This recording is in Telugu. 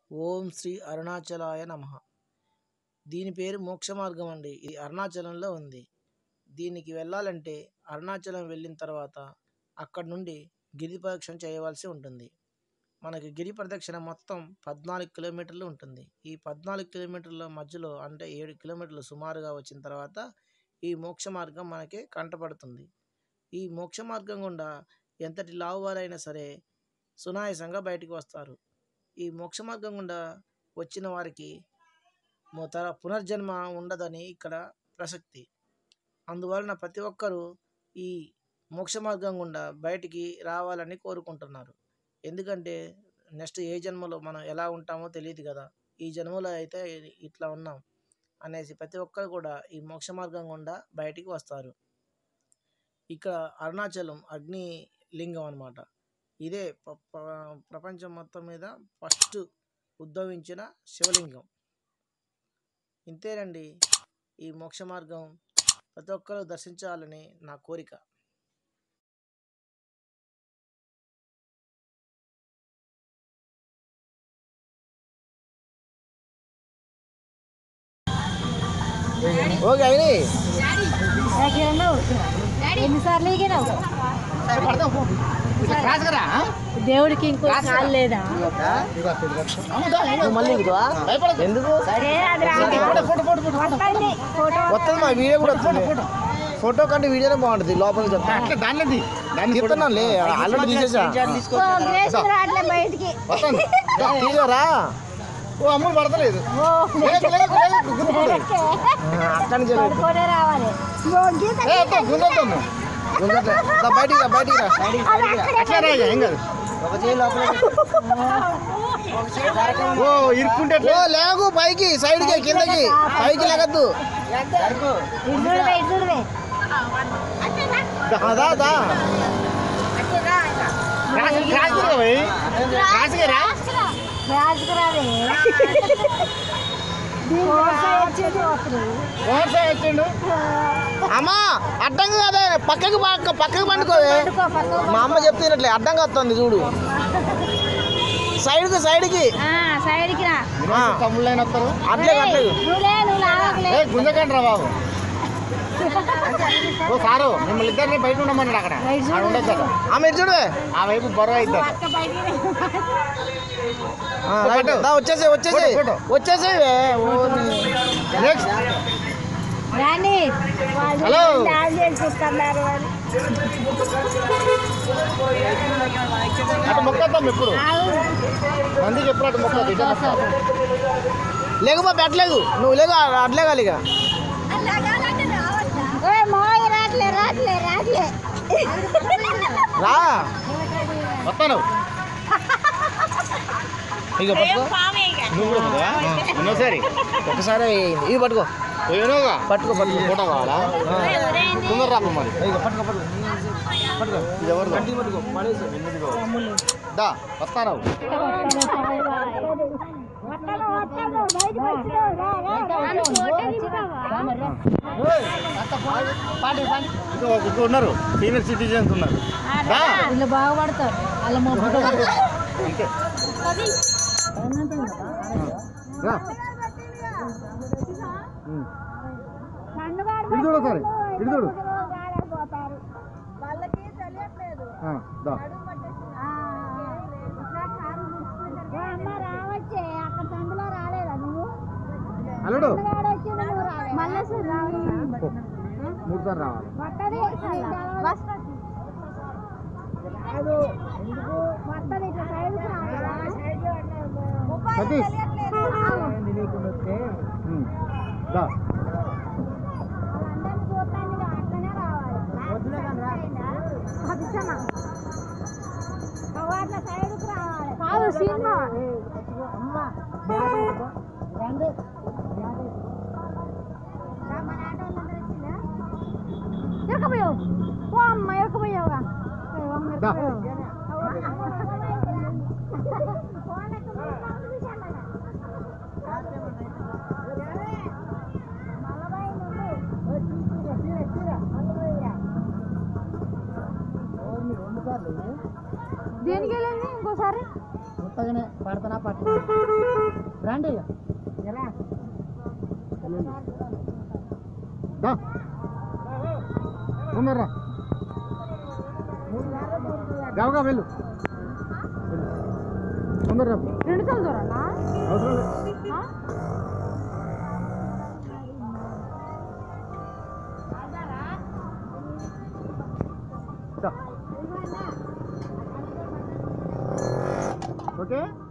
ఓం శ్రీ అరుణాచలాయ నమః. దీని పేరు మోక్ష మార్గం అండి. ఇది అరుణాచలంలో ఉంది. దీనికి వెళ్ళాలంటే అరుణాచలం వెళ్ళిన తర్వాత అక్కడ నుండి గిరి ప్రదక్షిణ చేయవలసి ఉంటుంది. మనకి గిరి ప్రదక్షిణ మొత్తం 14 కిలోమీటర్లు ఉంటుంది. ఈ 14 కిలోమీటర్ల మధ్యలో అంటే 7 కిలోమీటర్లు సుమారుగా వచ్చిన తర్వాత ఈ మోక్ష మార్గం మనకి కంటపడుతుంది. ఈ మోక్ష మార్గం గుండా ఎంతటి లావువారైనా సరే సునాయాసంగా బయటికి వస్తారు. ఈ మోక్ష మార్గం గుండా వచ్చిన వారికి పునర్జన్మ ఉండదని ఇక్కడ ప్రసక్తి. అందువలన ప్రతి ఒక్కరూ ఈ మోక్ష మార్గం గుండా బయటికి రావాలని కోరుకుంటున్నారు. ఎందుకంటే నెక్స్ట్ ఏ జన్మలో మనం ఎలా ఉంటామో తెలియదు కదా. ఈ జన్మలో అయితే ఇట్లా ఉన్నాం అనేసి ప్రతి ఒక్కరు కూడా ఈ మోక్ష మార్గం గుండా బయటికి వస్తారు. ఇక్కడ అరుణాచలం అగ్ని లింగం అన్నమాట. ఇదే ప్రపంచం మొత్తం మీద ఫస్ట్ ఉద్భవించిన శివలింగం. ఇంతేనండి. ఈ మోక్ష మార్గం ప్రతి ఒక్కరూ దర్శించాలని నా కోరిక. ఓకే అయినా ఎన్నిసార్లు దేవుడికి ఇంకో కాలు లేదా? మళ్ళీ ఎందుకు వస్తుంది? మా వీడియో కూడా వస్తుంది. ఫోటో కంటే వీడియోనే బాగుంటుంది. లోపలికి చెప్తాను ఆల్రెడీ తీసేసా. తీసారా? ఓ అమ్ములు పడతలేదు. అక్కడి నుంచి బయటికి ఇరుక్కుంటే లేకు పైకి సైడ్కి కిందకి పైకి లేగద్దు. అమ్మా అడ్డంగా కాదే, పక్కకి పండుకోవే. మా అమ్మ చెప్తున్నట్లే అడ్డంగా వస్తుంది చూడు. సైడ్కి తమ్ముళ్ళైన వస్తారు. అట్లేదు గుంజకండి రా బాబు. ఓ సారు మిమ్మల్ని ఇద్దరిని బయట ఉండమన్నాడు. అక్కడ ఉండదు కదా. ఆమె చూడు ఆ వైపు బరువు అవుతారు. వచ్చేసి హలో అటు మొక్కద్దాం. ఎప్పుడు మందికి ఎప్పుడు అటు మొక్క లేకు మా పెట్టలేదు. నువ్వు లేకు అట్లేగాలి. ఇక రా వస్తాను. ఇక పట్టుకో. సరే ఒకసారి ఇవి పట్టుకో. పట్టుకో ఫోటో కావాలా? తొందర రాప మరి. ఇక పట్టుకో. ఇది ఎవరు పట్టుకో. దా వస్తాను. ఉన్నారు సీనియర్ సిటిజన్స్ ఉన్నారు. బాగుపడతారు. ఇటు చూడు ఒకసారి. ఇటు చూడు. అల్లుడు 3 సార్లు రావాలి. సతీష్ సినిమా ఎరకపోయావు. ఓ అమ్మ ఎరకపోయావుగా. దేనికి వెళ్ళింది ఇంకోసారి? కొత్తగానే పడతానా పట్టు రండి తొందరరా గవగా వెళ్ళు తొందరరా 2 సార్లు దూరాలా అవసరం లేదు ఓకే